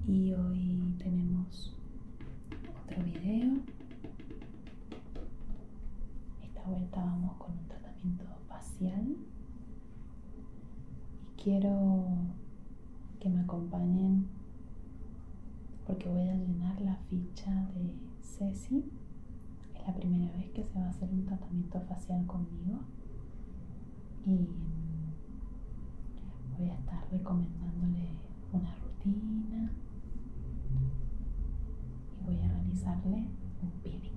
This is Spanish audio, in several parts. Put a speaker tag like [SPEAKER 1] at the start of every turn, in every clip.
[SPEAKER 1] y hoy tenemos otro video. Esta vuelta vamos con un tratamiento facial y quiero que me acompañen porque voy a llenar la ficha de Ceci. Es la primera vez que se va a hacer un tratamiento facial conmigo y voy a estar recomendándole una rutina y voy a realizarle un peeling.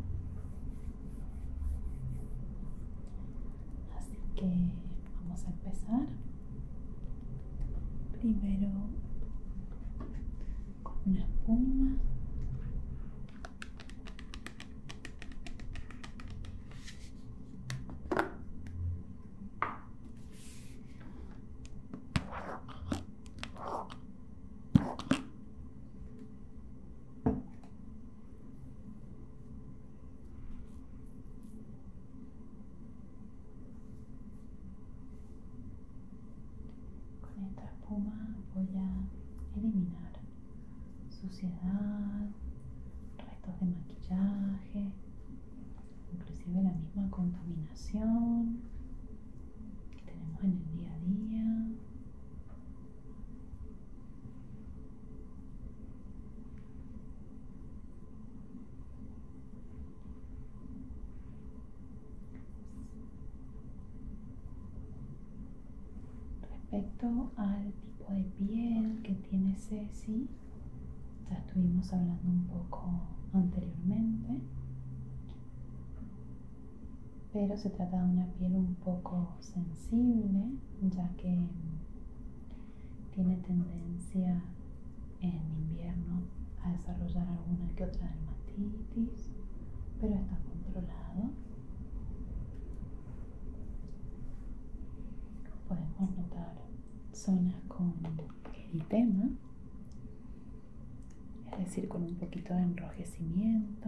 [SPEAKER 1] Así que vamos a empezar. Primero con una espuma. Con esta espuma voy a eliminar suciedad, restos de maquillaje, inclusive la misma contaminación que tenemos en el día a día. Respecto al tipo de piel que tiene Ceci, ya estuvimos hablando un poco anteriormente, pero se trata de una piel un poco sensible, ya que tiene tendencia en invierno a desarrollar alguna que otra dermatitis, pero está controlado. Podemos notar zonas con eritema, es decir, con un poquito de enrojecimiento.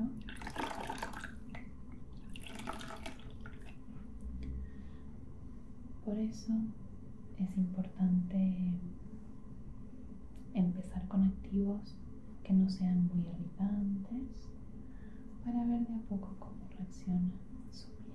[SPEAKER 1] Por eso es importante empezar con activos que no sean muy irritantes para ver de a poco cómo reacciona su piel.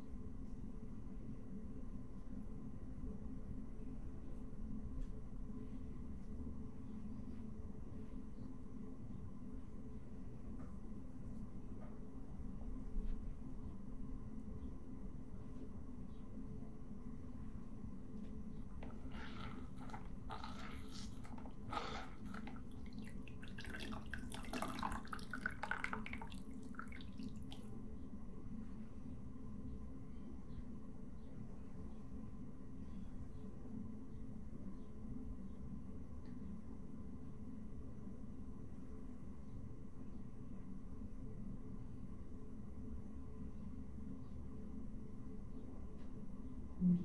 [SPEAKER 1] Bien.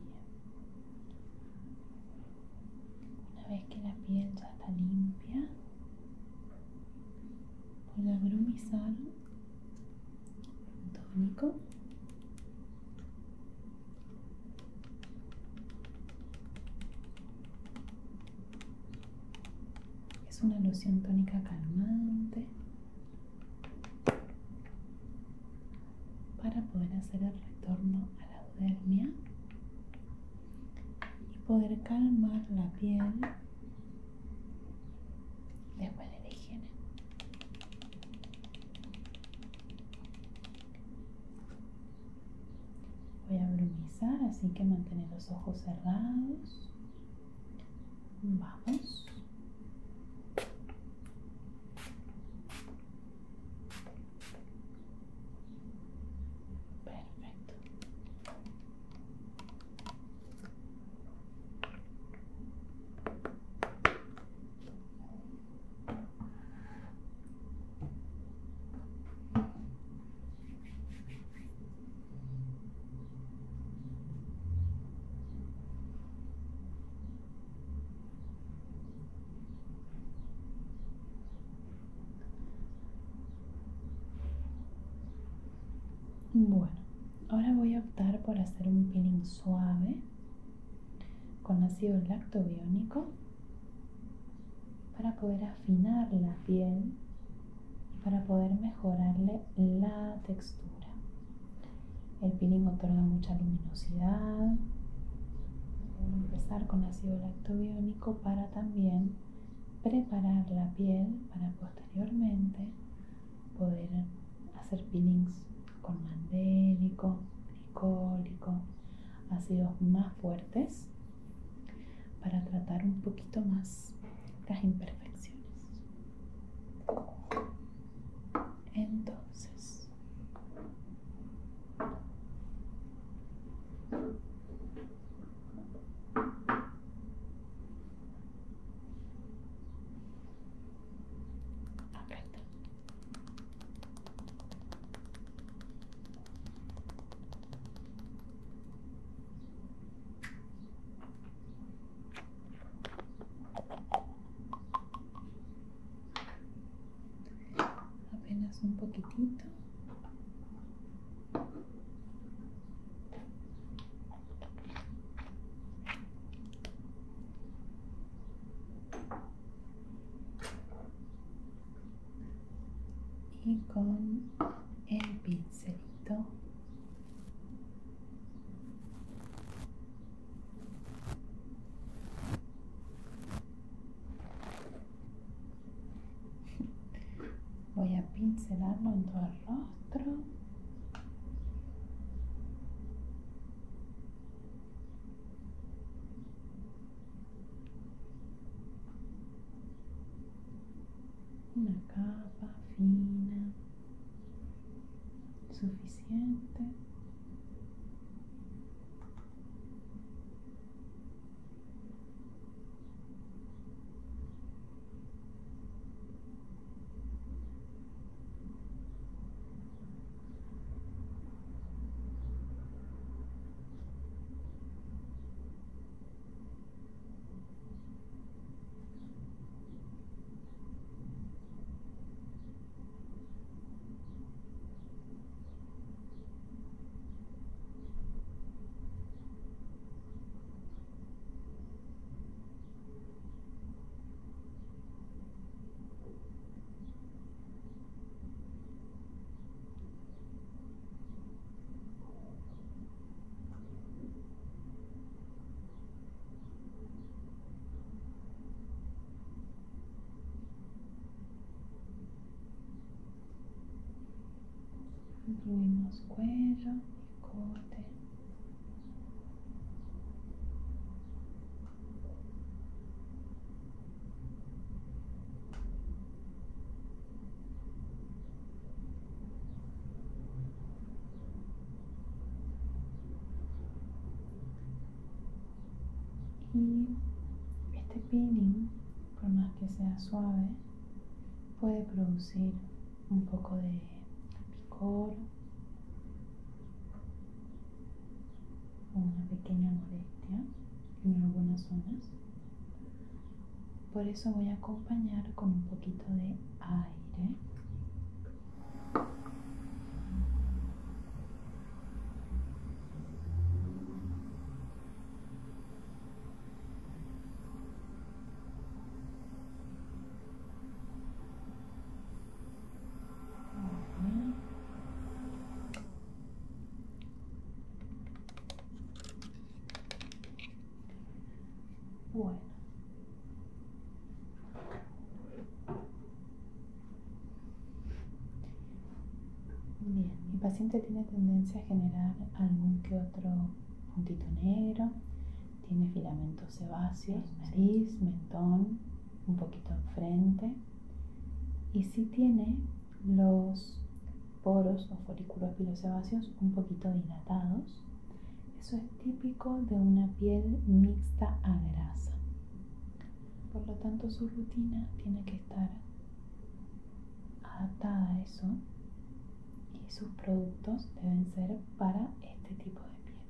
[SPEAKER 1] Una vez que la piel ya está limpia, voy a brumizar un tónico. Es una loción tónica calmante para poder hacer el retorno a la eudermia y poder calmar la piel después de la higiene. Voy a brumizar, así que mantener los ojos cerrados. Vamos. Perfecto. Bueno, ahora voy a optar por hacer un peeling suave con ácido lactobiónico para poder afinar la piel y para poder mejorarle la textura. El peeling otorga mucha luminosidad. Voy a empezar con ácido lactobiónico para también preparar la piel para posteriormente poder hacer peelings con mandélico, glicólico, ácidos más fuertes para tratar un poquito más las imperfecciones. Entonces, acá está. Apenas un poquitito. Y con el pincelito voy a pincelarlo en todo el rostro. Una capa fina, suficiente. Incluimos cuello, escote. Y este peeling, por más que sea suave, puede producir un poco de picor o una pequeña molestia en algunas zonas. Por eso voy a acompañar con un poquito de aire. Bueno, bien, mi paciente tiene tendencia a generar algún que otro puntito negro, tiene filamentos sebáceos, nariz, mentón, un poquito enfrente, y sí tiene los poros o folículos pilosebáceos un poquito dilatados. Eso es típico de una piel mixta a grasa. Por lo tanto, su rutina tiene que estar adaptada a eso y sus productos deben ser para este tipo de piel.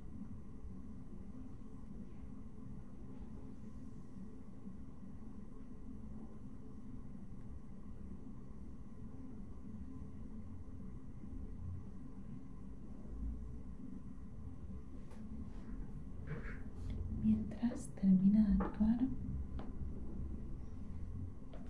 [SPEAKER 1] Mientras termina de actuar,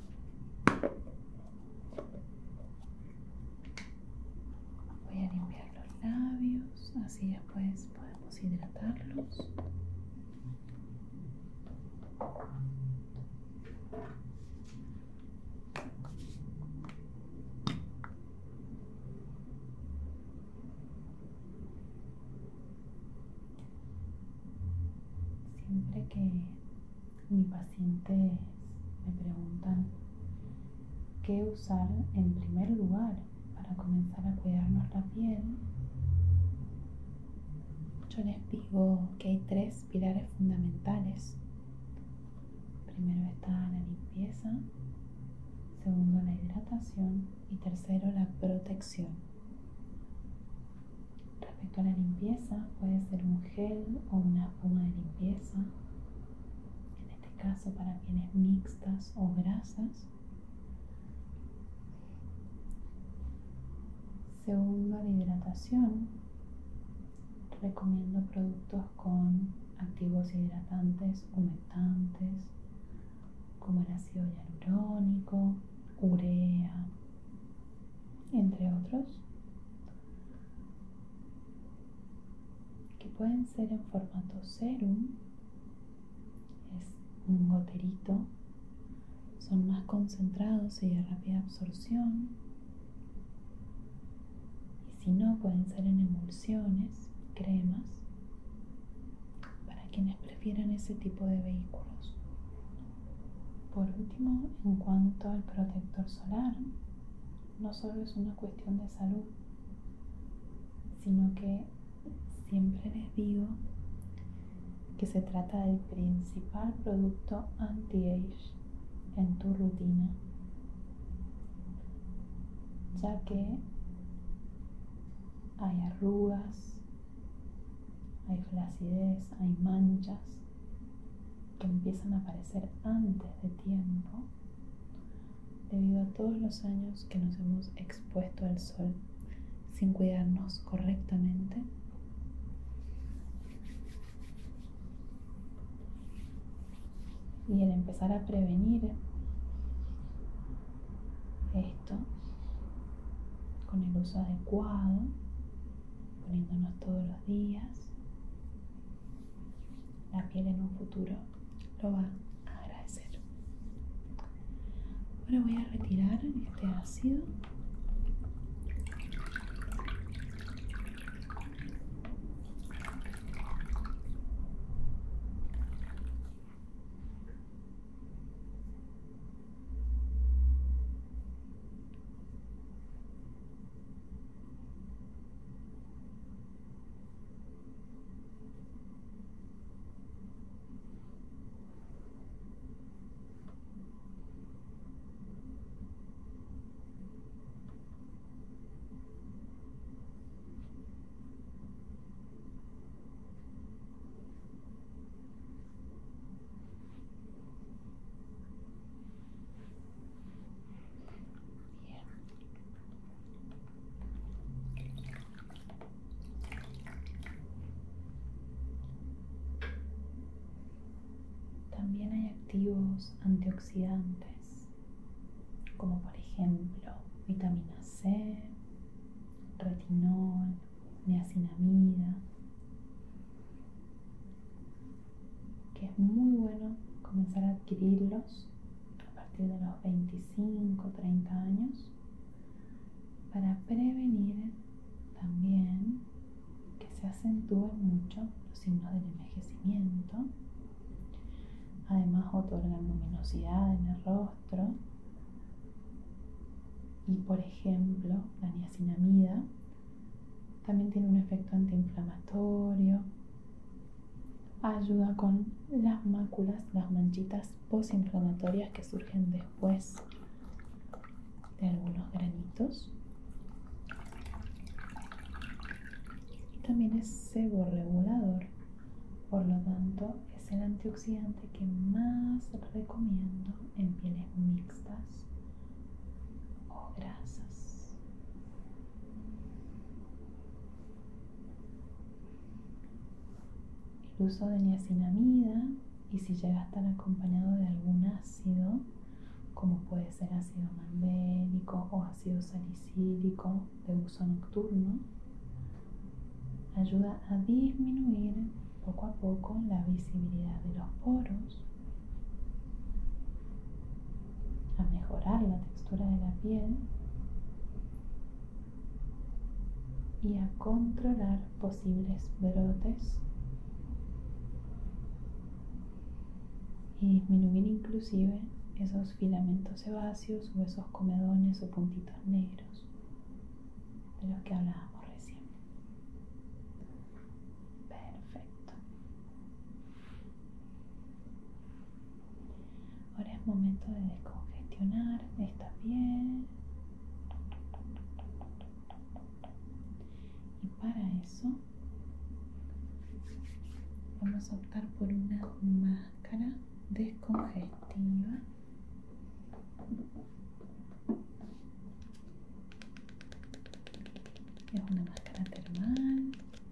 [SPEAKER 1] así después podemos hidratarlos. Siempre que mis pacientes me preguntan qué usar en primer lugar para comenzar a cuidarnos la piel, yo les digo que hay 3 pilares fundamentales. Primero está la limpieza, segundo la hidratación y tercero la protección. Respecto a la limpieza, puede ser un gel o una espuma de limpieza, en este caso para pieles mixtas o grasas. Segundo, la hidratación. Recomiendo productos con activos hidratantes humectantes, como el ácido hialurónico, urea, entre otros, que pueden ser en formato serum, es un goterito, son más concentrados y de rápida absorción, y si no, pueden ser en emulsiones, cremas, para quienes prefieran ese tipo de vehículos. Por último, en cuanto al protector solar, no solo es una cuestión de salud, sino que siempre les digo que se trata del principal producto anti-age en tu rutina, ya que hay arrugas, hay flacidez, hay manchas que empiezan a aparecer antes de tiempo debido a todos los años que nos hemos expuesto al sol sin cuidarnos correctamente. Y el empezar a prevenir esto con el uso adecuado, poniéndonos todos los días, la piel en un futuro lo va a agradecer. Ahora voy a retirar este ácido. También hay activos antioxidantes, como por ejemplo vitamina C, retinol, niacinamida, que es muy bueno comenzar a adquirirlos a partir de los 25 o 30 años para prevenir también que se acentúen mucho los signos del envejecimiento. Además otorgan luminosidad en el rostro y, por ejemplo, la niacinamida también tiene un efecto antiinflamatorio, ayuda con las máculas, las manchitas postinflamatorias que surgen después de algunos granitos. Y también es seborregulador, por lo tanto es el antioxidante que más recomiendo en pieles mixtas o grasas. El uso de niacinamida, y si llega a estar acompañado de algún ácido, como puede ser ácido mandélico o ácido salicílico de uso nocturno, ayuda a disminuir poco a poco la visibilidad de los poros, a mejorar la textura de la piel y a controlar posibles brotes y disminuir inclusive esos filamentos sebáceos o esos comedones o puntitos negros de los que hablábamos recién. Perfecto. Ahora es momento de descongestionar esta piel. Y para eso vamos a optar por una máscara descongestiva. Es una máscara termal.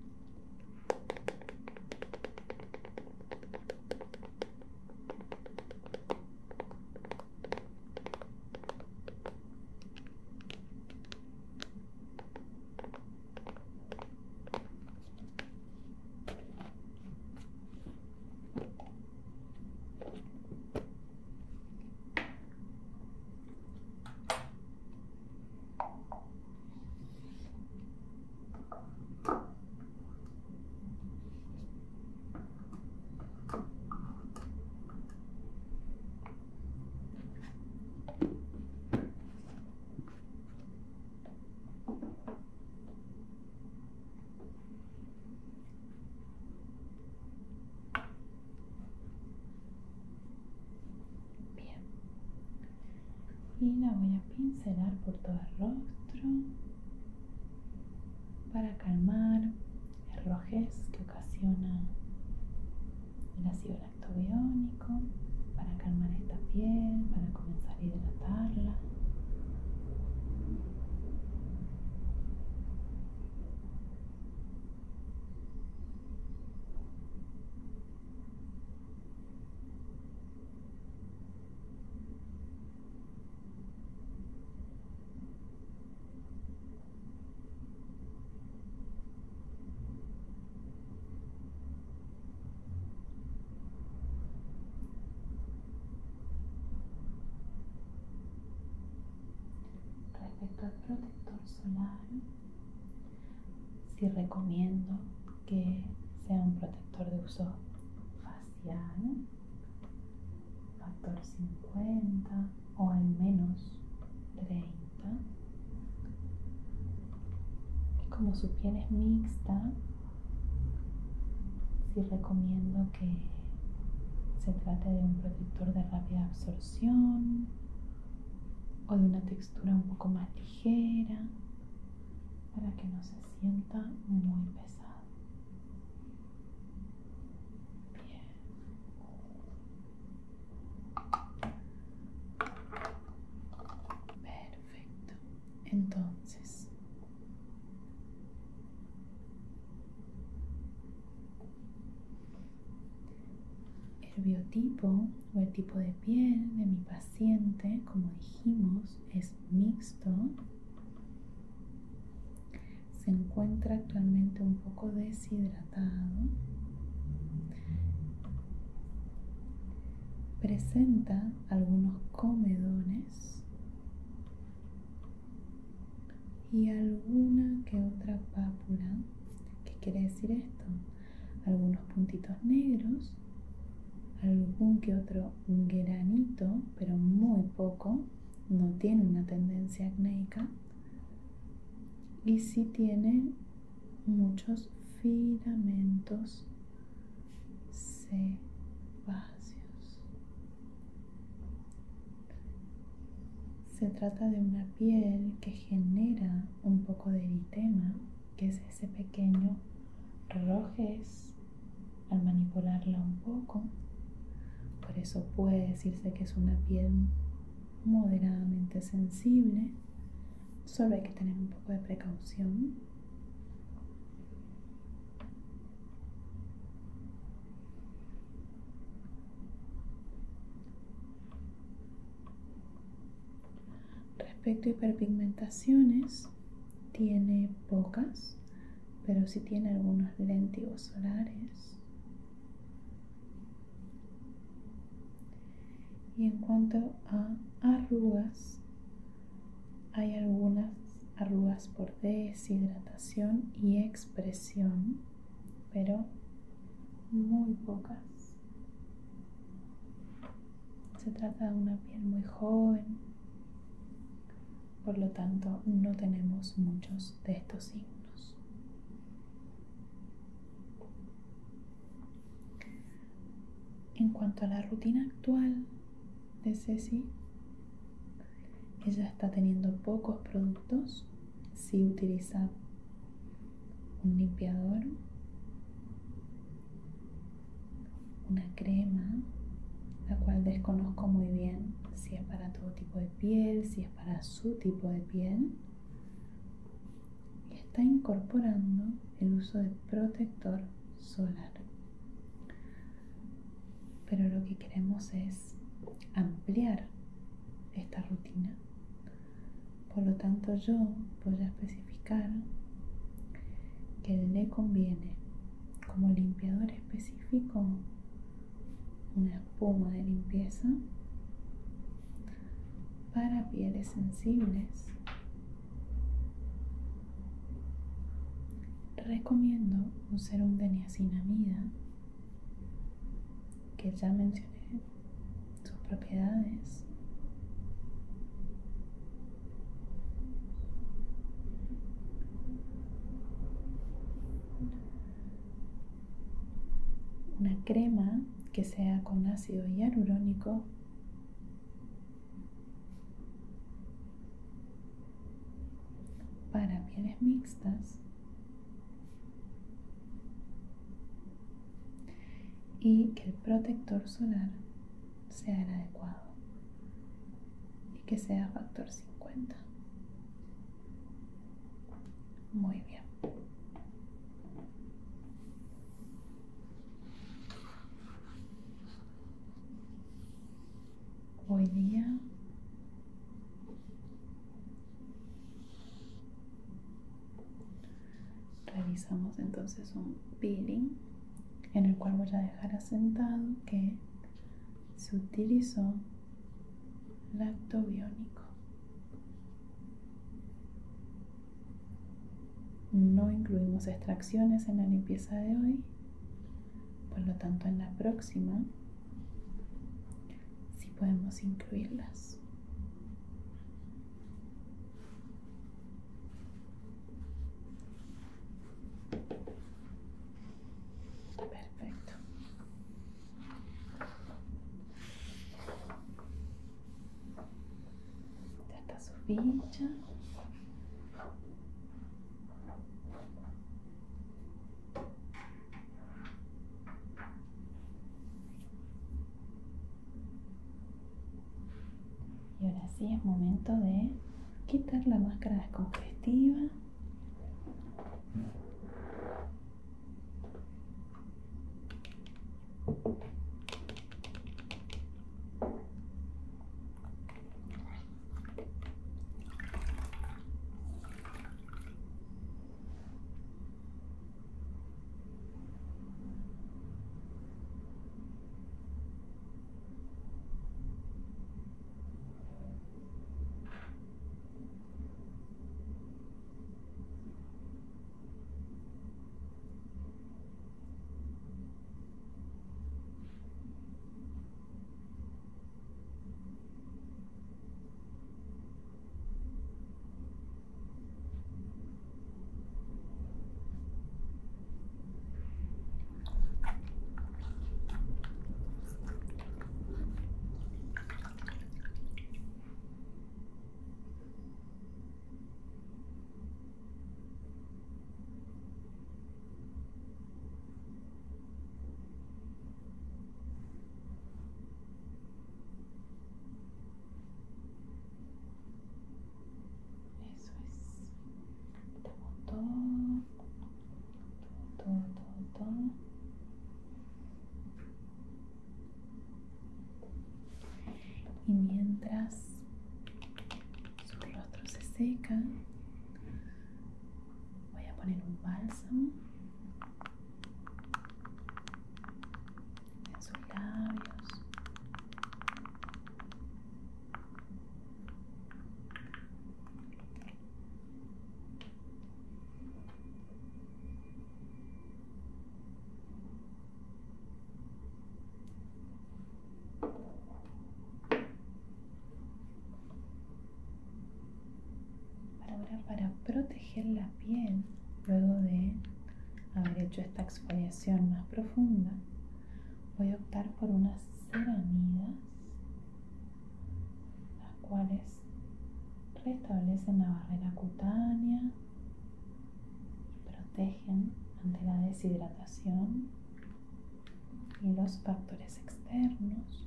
[SPEAKER 1] Y la voy a pincelar por todo el rostro para calmar el rojez que ocasiona el ácido lactobiónico, para calmar esta piel, para comenzar a hidratarla. Respecto al protector solar, sí recomiendo que sea un protector de uso facial, factor 50 o al menos 30. Y como su piel es mixta, sí recomiendo que se trate de un protector de rápida absorción o de una textura un poco más ligera para que no se sienta muy pesado. Bien. Perfecto. Entonces, el biotipo o el tipo de piel de mi paciente, como dijimos, es mixto. Se encuentra actualmente un poco deshidratado. Presenta algunos comedones y alguna que otra pápula. ¿Qué quiere decir esto? Algunos puntitos negros, algún que otro granito, pero muy poco. No tiene una tendencia acnéica y sí tiene muchos filamentos sebáceos. Se trata de una piel que genera un poco de eritema, que es ese pequeño rojez al manipularla un poco. Por eso puede decirse que es una piel moderadamente sensible. Solo hay que tener un poco de precaución. Respecto a hiperpigmentaciones, tiene pocas, pero sí tiene algunos léntigos solares. Y en cuanto a arrugas, hay algunas arrugas por deshidratación y expresión, pero muy pocas. Se trata de una piel muy joven, por lo tanto no tenemos muchos de estos signos. En cuanto a la rutina actual de Ceci, ella está teniendo pocos productos. Sí utiliza un limpiador, una crema, la cual desconozco muy bien si es para todo tipo de piel, si es para su tipo de piel. Y está incorporando el uso de protector solar. Pero lo que queremos es ampliar esta rutina. Por lo tanto, yo voy a especificar que le conviene como limpiador específico una espuma de limpieza para pieles sensibles. Recomiendo un serum de niacinamida, que ya mencioné sus propiedades. Una crema que sea con ácido hialurónico, para pieles mixtas, y que el protector solar sea el adecuado y que sea factor 50. Muy bien. Hoy día realizamos entonces un peeling en el cual voy a dejar asentado que se utilizó lactobiónico. No incluimos extracciones en la limpieza de hoy, por lo tanto en la próxima sí podemos incluirlas. Perfecto. Ya está su ficha. Y ahora sí es momento de quitar la máscara descongestiva. Todo. Y mientras su rostro se seca, voy a poner un bálsamo en sus labios. Ahora, para proteger la piel, luego de haber hecho esta exfoliación más profunda, voy a optar por unas ceramidas, las cuales restablecen la barrera cutánea y protegen ante la deshidratación y los factores externos.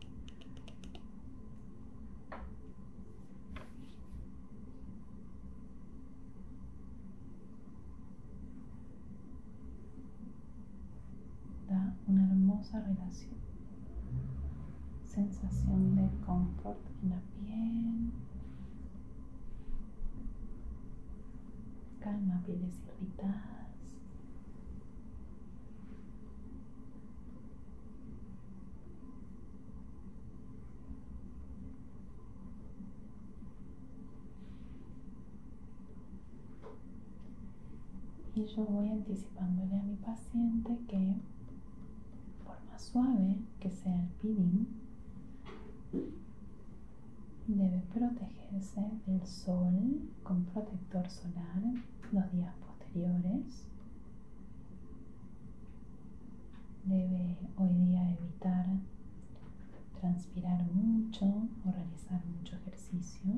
[SPEAKER 1] Da una hermosa sensación de confort en la piel, calma pieles irritadas. Y yo voy anticipándole a mi paciente que, por más suave que sea el peeling, debe protegerse del sol con protector solar los días posteriores. Debe hoy día evitar transpirar mucho o realizar mucho ejercicio.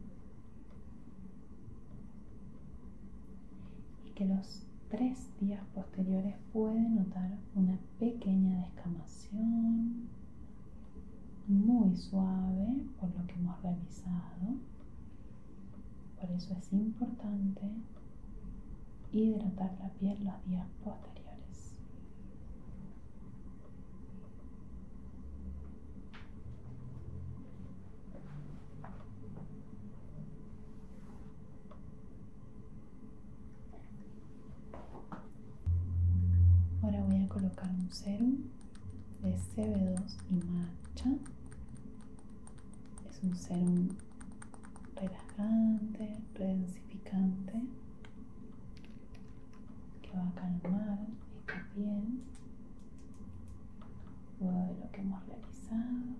[SPEAKER 1] Y que los 3 días posteriores puede notar una pequeña descamación muy suave por lo que hemos realizado. Por eso es importante hidratar la piel los días posteriores. Ahora voy a colocar un serum de CB2 y matcha. Es un serum relajante, redensificante, que va a calmar esta piel luego de lo que hemos realizado.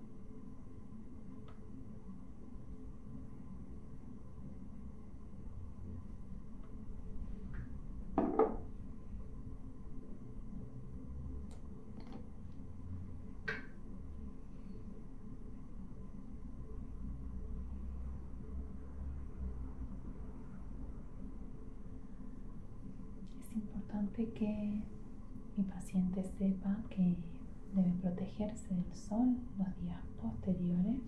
[SPEAKER 1] Es importante que mi paciente sepa que debe protegerse del sol los días posteriores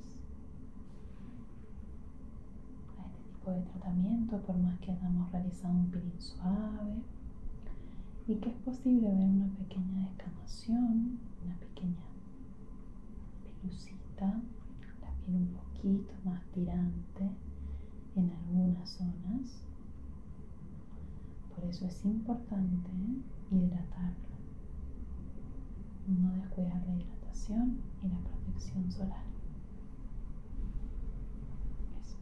[SPEAKER 1] a este tipo de tratamiento, por más que hayamos realizado un peeling suave, y que es posible ver una pequeña descamación, una pequeña pelucita, la piel un poquito más tirante en algunas zonas. Por eso es importante hidratarlo, no descuidar la hidratación y la protección solar. Eso.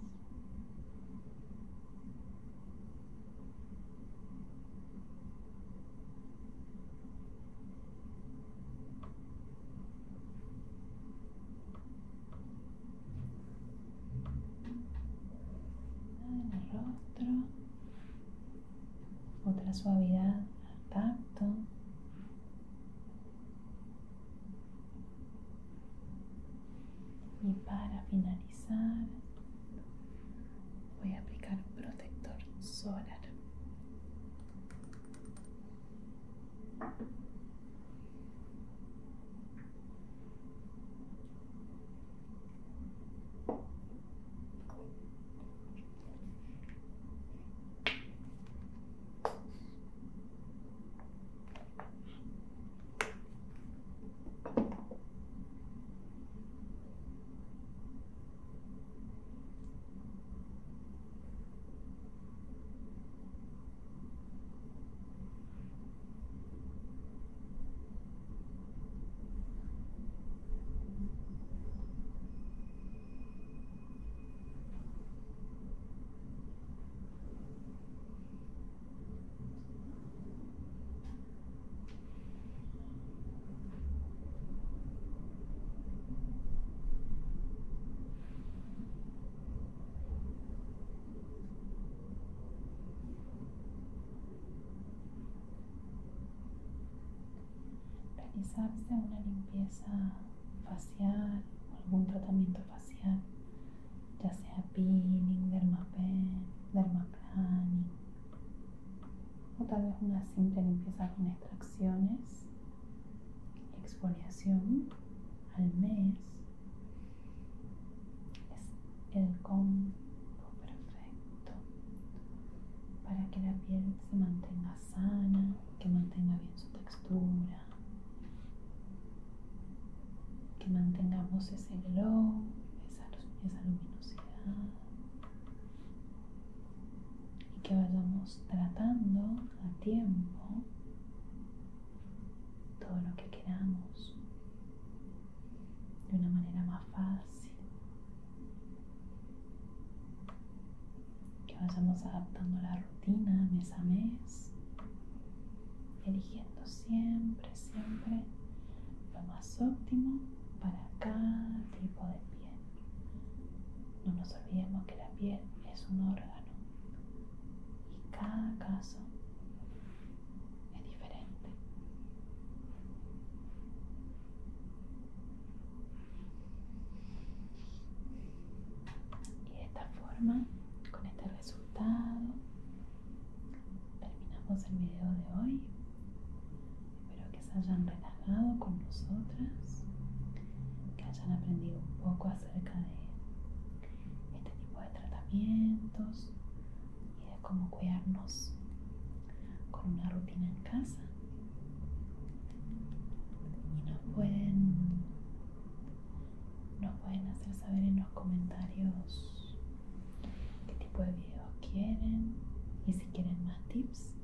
[SPEAKER 1] En el rostro, otra suavidad al tacto. Y para finalizar, voy a aplicar protector solar. realizarse una limpieza facial o algún tratamiento facial, ya sea peeling, dermapen, dermaplaning o tal vez una simple limpieza con extracciones y exfoliación al mes, es el combo perfecto para que la piel se mantenga sana, que mantenga bien su textura, que mantengamos ese glow, esa luminosidad, y que vayamos tratando a tiempo todo lo que queramos de una manera más fácil, que vayamos adaptando la rutina mes a mes, eligiendo siempre lo más óptimo para cada tipo de piel. No nos olvidemos que la piel es un órgano y cada caso es diferente. Y de esta forma, con este resultado, terminamos el video de hoy. Espero que se hayan relajado con nosotras, que hayan aprendido un poco acerca de este tipo de tratamientos y de cómo cuidarnos con una rutina en casa. Y nos pueden hacer saber en los comentarios qué tipo de videos quieren y si quieren más tips